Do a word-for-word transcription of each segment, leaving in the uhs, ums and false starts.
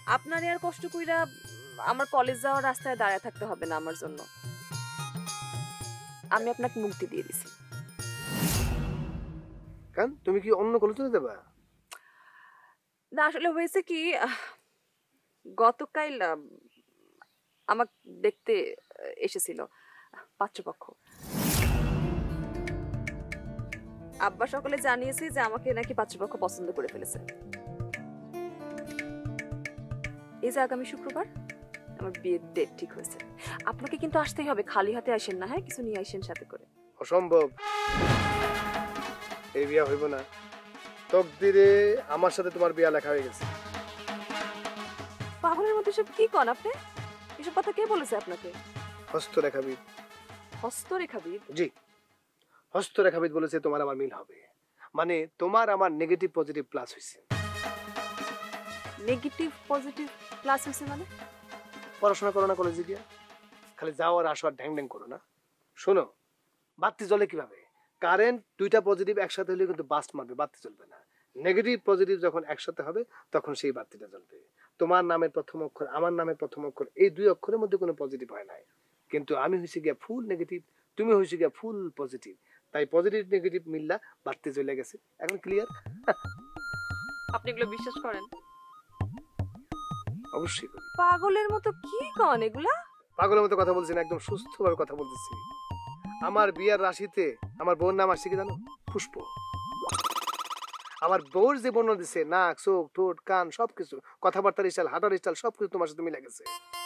আপনার আর কষ্ট কইরা আমার কলেজ যাওয়ার রাস্তায় দাঁড়ায় থাকতে হবে না আমার জন্য। আমি আপনাকে মুক্তি দিয়ে দিছি। কেন তুমি কি অন্য কলেজে চলে যাবা? না আসলে হয়েছে কি, গতকাল আমাকে দেখতে এসেছিল পাত্রপক্ষ। আব্বা সকালে জানিয়েছে যে আমাকে নাকি পাত্রপক্ষ পছন্দ করে ফেলেছে। এই যে আগামী শুক্রবার আমার বিয়ের ডেট ঠিক হয়েছে। আপনাকে কিন্তু আসতেই হবে, খালি হাতে আসেন না, হ্যাঁ কিছু নিয়ে আসেন সাথে করে। অসম্ভব, এই বিয়া হইব না। তকদিরে আমার সাথে তোমার বিয়া লেখা হয়ে গেছে। পাগলের মতো সব কি কন আপনি? এসব কথা কে বলেছে আপনাকে? হস্তরেখাবিদ। হস্তরেখাবিদ? জি, হস্তরেখাবিদ বলেছে তোমার আমার মিল হবে, মানে তোমার আমার নেগেটিভ পজিটিভ প্লাস হয়েছে। নেগেটিভ পজিটিভ প্লাস হয়েছে মানে? পড়াশোনা করো না কলেজে গিয়া, খালি যাও আর আসো আর ঢ্যাং ঢ্যাং করো না। শোনো, বাতি জ্বলে কিভাবে? কারেন্ট দুইটা পজিটিভ একসাথে হলে কিন্তু বাস্ট মারবে, বাতি জ্বলবে না। নেগেটিভ পজিটিভ যখন একসাথে হবে তখন সেই বাতিটা জ্বলবে। তোমার নামের প্রথম অক্ষর আমার নামের প্রথম অক্ষর, এই দুই অক্ষরের মধ্যে কোনো পজিটিভ হয় নাই, কিন্তু আমি হয়েছি গিয়া ফুল নেগেটিভ, তুমি হয়েছি গিয়া ফুল পজিটিভ, তাই পজিটিভ নেগেটিভ মিললা বাতি জ্বলে গেছে। এখন ক্লিয়ার? আপনি এগুলো বিশ্বাস করেন? অবশ্যই করি। পাগলের মতো কি কন এগুলা? পাগলের মতো কথা বলছি না, একদম সুস্থভাবে কথা বলতেছি। আমার বিয়ার রাশিতে আমার বোন নাম আসছে কি জানো? পুষ্প। আমার বউর যে বর্ণ দিছে, নাক চোখ ঠোঁট কান সবকিছু, কথাবার্তার স্টাইল হাঁটার স্টাইল সবকিছু তোমার সাথে মিলে গেছে।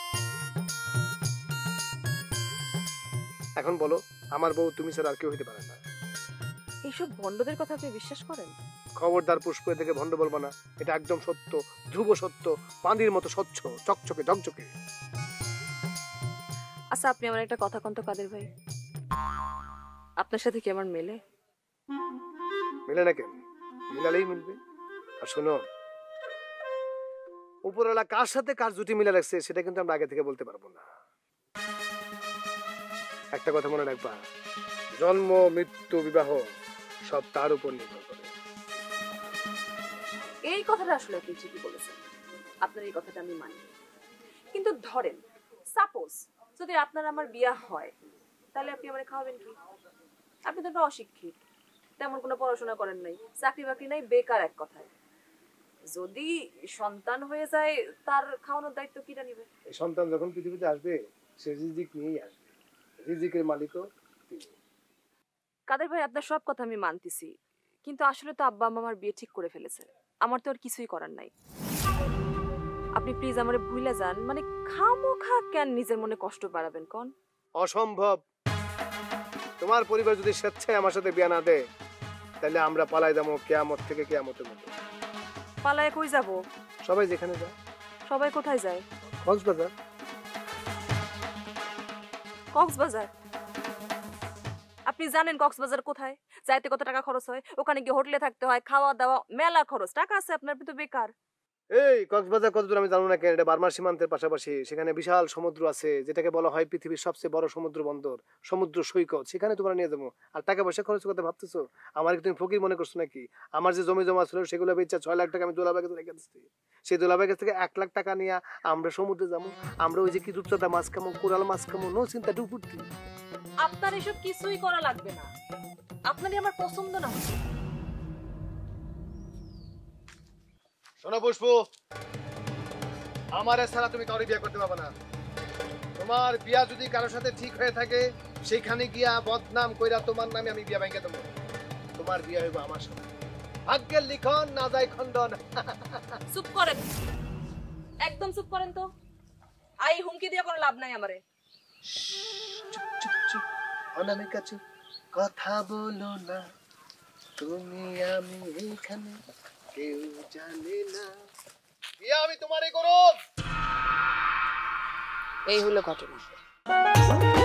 এখন বলো, আমার বউ তুমি ছাড়া আর কেউ হইতে পারে না। এইসব ভণ্ডদের কথা আপনি বিশ্বাস করেন? খবরদার পুষ্প থেকে ভণ্ড বলবো না, এটা একদম সত্য, ধ্রুব সত্য, পানির মতো স্বচ্ছ চকচকে ঝকঝকে। আচ্ছা আপনি আমার একটা কথা কন্ত কাদের ভাই, আপনার সাথে কি আমার মেলে? মিলে না কেন? মিলালেই মিলবে। আর শোনো, উপরওয়ালা কার সাথে কার জুটি মিলে রাখছে সেটা কিন্তু আমরা আগে থেকে বলতে পারবো না। একটা কথা মনে রাখবা, জন্ম মৃত্যু বিবাহ সব তার উপর নির্ভর করে। এই কথাটা আসলে আপনি ঠিকই বলেছেন, আপনার এই কথাটা আমি মানি। কিন্তু ধরেন সাপোজ যদি আপনার আমার বিয়া হয়, তাহলে আপনি আমারে খাওয়াবেন কি? আপনি তো একটা অশিক্ষিত, তেমন কোনো পড়াশোনা করেন নাই, চাকরি বাকরি নাই, বেকার এক কথায়। যদি সন্তান হয়ে যায় তার খাওয়ানোর দায়িত্ব কিরা নিবে? এই সন্তান যখন পৃথিবীতে আসবে সে রিজিক নিয়েই আসবে, রিজিকের মালিকও তিনি। কাদের ভাই আপনার সব কথা আমি মানতেছি, কিন্তু আসলে তো আব্বা আম্মা আমার বিয়ে ঠিক করে ফেলেছে, আমার তো আর কিছুই করার নাই। আপনি প্লিজ আমারে ভুলে যান, মানে খামোখা কেন নিজের মনে কষ্ট বাড়াবেন কোন? অসম্ভব। তোমার পরিবার যদি স্বেচ্ছায় আমার সাথে বিয়ে না দেয়, তাহলে আমরা পালাই যাবো কিয়ামত থেকে কিয়ামতের মতো। পালায় কই যাব? সবাই যেখানে যায়। সবাই কোথায় যায়? কক্সবাজার। কক্সবাজার? আপনি জানেন কক্সবাজার কোথায়? যাইতে কত টাকা খরচ হয়? ওখানে গিয়ে হোটেলে থাকতে হয়, খাওয়া দাওয়া মেলা খরচ, টাকা আছে আপনার, আপনি তো বেকার। এই কক্সবাজার কতদূর আমি জানো না কেন, এটা বার্মার সীমান্তের পাশাপাশি, সেখানে বিশাল সমুদ্র আছে, যেটাকে বলা হয় পৃথিবীর সবচেয়ে বড় সমুদ্র বন্দর, সমুদ্র সৈকত, সেখানে তোমরা নিয়ে যাবো। আর টাকা পয়সা খরচ করতে ভাবতেছো? আমার কি তুমি ফকির মনে করছো নাকি? আমার যে জমি জমা ছিল সেগুলো বেচা ছয় লাখ টাকা আমি দোলাভাই কাছে রেখে দিচ্ছি। সেই দোলাভাই কাছ থেকে এক লাখ টাকা নিয়ে আমরা সমুদ্রে যাবো, আমরা ওই যে কি রূপচাঁদা মাছ খামো, কোরাল মাছ খামো, নো চিন্তা ডুবুটি। আপনার এসব কিছুই করা লাগবে না, আপনারই আমার পছন্দ না। শোনো পুষ্প, আমার ছাড়া তুমি কাউকে বিয়ে করতে পারবে না। তোমার বিয়া যদি কারোর সাথে ঠিক হয়ে থাকে, সেখানে গিয়া বদনাম কইরা তোমার নামে আমি বিয়া ভাঙিয়ে দেবো। তোমার বিয়া হইব আমার সাথে, ভাগ্যের লিখন না যায় খণ্ডন। চুপ করেন, একদম চুপ করেন তো। আই হুমকি দিয়ে কোনো লাভ নাই আমারে। চুপ চুপ চুপ, অনামিকা চুপ, কথা বলো না, তুমি আমি এখানে কেউ জানে না, বিয়া আমি তোমারই করব। এই হলো ঘটনা।